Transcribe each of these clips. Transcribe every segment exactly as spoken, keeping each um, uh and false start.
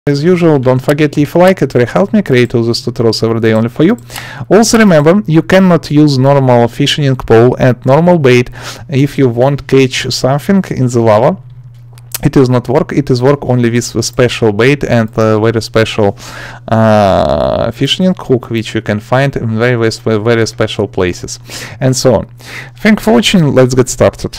As usual, don't forget leave a like, it will help me create all these tutorials every day only for you. Also remember, you cannot use normal fishing pole and normal bait if you want catch something in the lava. It is not work, it is work only with a special bait and a very special uh, fishing hook, which you can find in very, very special places, and so on. Thank you for watching, let's get started.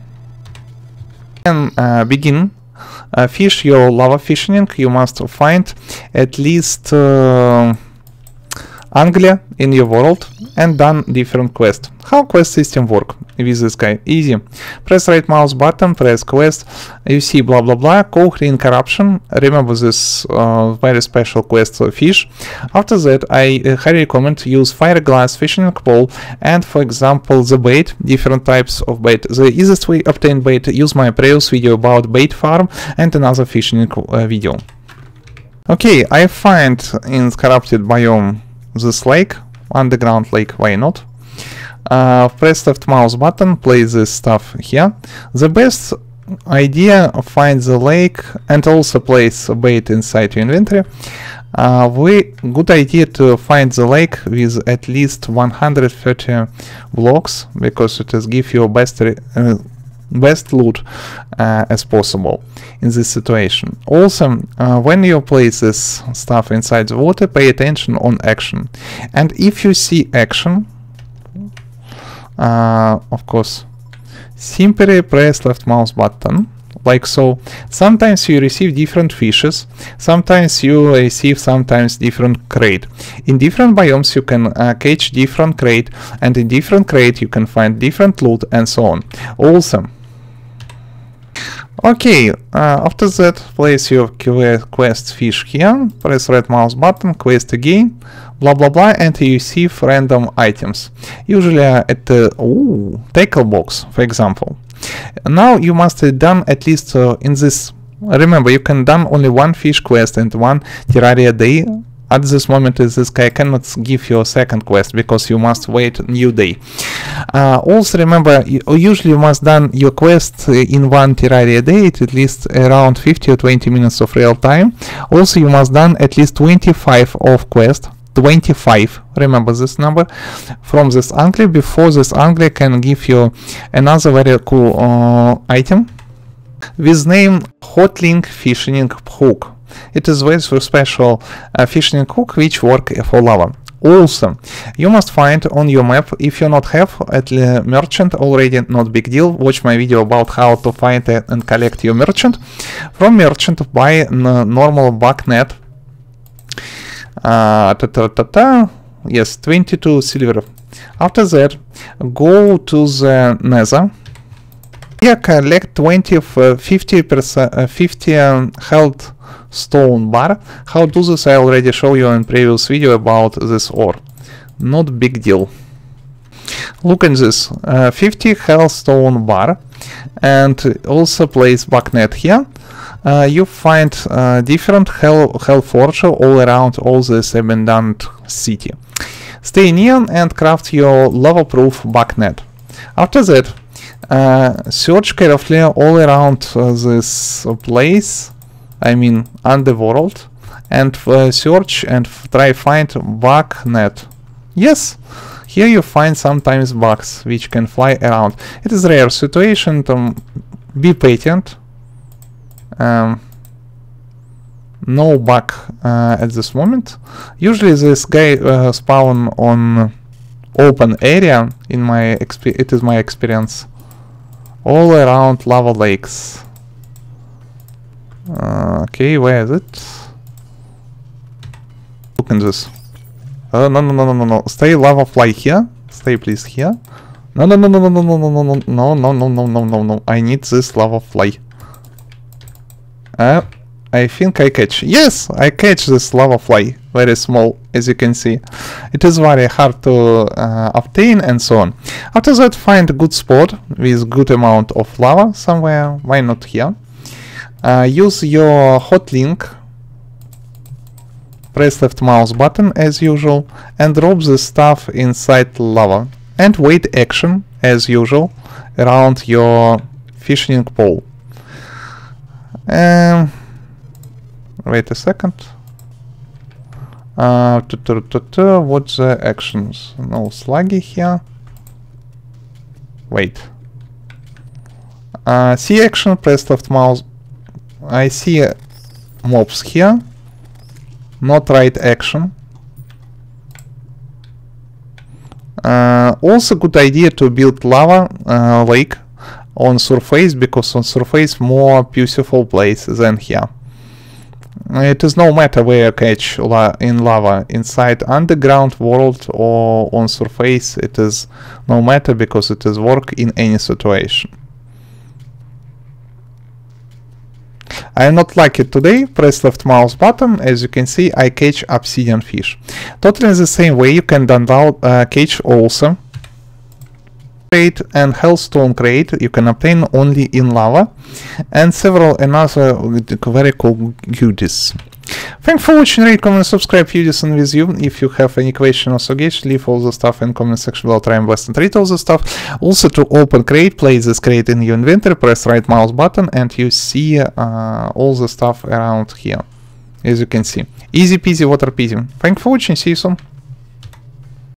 And uh, begin. Uh, fish your lava fishing, you must find at least uh, angler in your world and done different quest. How quest system work with this guy? Easy. Press right mouse button, press quest, you see blah blah blah, Cochrane corruption. Remember this uh, very special quest uh, fish. After that, I uh, highly recommend use Fireglass fishing pole and, for example, the bait, different types of bait. The easiest way obtain bait, use my previous video about bait farm and another fishing uh, video. Okay, I find in corrupted biome this lake, underground lake, why not? Uh, press left mouse button, place this stuff here. The best idea of find the lake and also place a bait inside your inventory. Uh, we good idea to find the lake with at least one hundred thirty blocks, because it is give you best uh, best loot uh, as possible in this situation. Also, uh, when you place this stuff inside the water, pay attention on action, and if you see action, uh, of course, simply press left mouse button like so. Sometimes you receive different fishes, sometimes you receive sometimes different crate. In different biomes you can uh, catch different crate, and in different crate you can find different loot and so on. Also, okay, uh, after that, place your quest fish here, press right mouse button, quest again, blah blah blah, and you receive random items. Usually uh, at the ooh, tackle box, for example. Now you must have done at least uh, in this. Remember, you can done only one fish quest and one Terraria day. At this moment, this guy cannot give you a second quest because you must wait new day. Uh, also remember, you, usually you must done your quest in one Terraria day, at least around fifty or twenty minutes of real time. Also, you must done at least twenty-five of quest. twenty-five, remember this number, from this angler before this angler can give you another very cool uh, item with name Hotlink fishing hook. It is very special uh, fishing hook which work for lava. Also, you must find on your map, if you not have at the merchant already, not big deal, watch my video about how to find uh, and collect your merchant. From merchant, buy a normal bug net. Uh, ta -ta -ta -ta. Yes, twenty-two silver. After that, go to the nether. Here collect twenty, fifty percent, uh, fifty um, health stone bar. How to do this I already show you in previous video about this ore. Not big deal. Look at this, uh, fifty health stone bar, and also place bucknet here. Uh, you find uh, different hell, hell forge all around all this abandoned city. Stay near and craft your lava-proof bucknet. After that, uh, search carefully all around uh, this place, I mean underworld, and uh, search and try find bucknet. Yes, here you find sometimes bugs which can fly around. It is rare situation, to be patient. Um, no bug uh, at this moment. Usually this guy uh, spawn on open area. In my exp it is my experience all around lava lakes. Uh, okay, where is it? Look at this. Uh, no, no, no, no, no, no. Stay lava fly here. Stay please here. No, no, no, no, no, no, no, no, no, no, no, no, no, no, no, no, no. I need this lava fly. Uh, I think I catch. Yes, I catch this lava fly. Very small, as you can see. It is very hard to uh, obtain and so on. After that, find a good spot with good amount of lava somewhere. Why not here? Uh, use your hotlink. Press left mouse button as usual and drop the stuff inside lava. And wait action as usual around your fishing pole. Um, Wait a second. Uh, tu -tu -tu -tu, what's the actions? No sluggy here. Wait. Uh, see action, press left mouse. I see uh, mobs here. Not right action. Uh, also good idea to build lava uh, lake on surface, because on surface more beautiful place than here. It is no matter where you catch la in lava, inside underground world or on surface, it is no matter, because it is work in any situation. I am not like it today. Press left mouse button. As you can see, I catch obsidian fish. Totally the same way you can download uh, catch also. Crate and hellstone crate you can obtain only in lava, and several another very cool goodies. Thanks for watching, rate, comment, subscribe, videos and with you. If you have any question or suggestion, leave all the stuff in comment section below. Try and best and read all the stuff. Also, to open crate, place this crate in your inventory, press right mouse button, and you see uh, all the stuff around here. As you can see, easy peasy, water peasy. Thanks for watching. See you soon.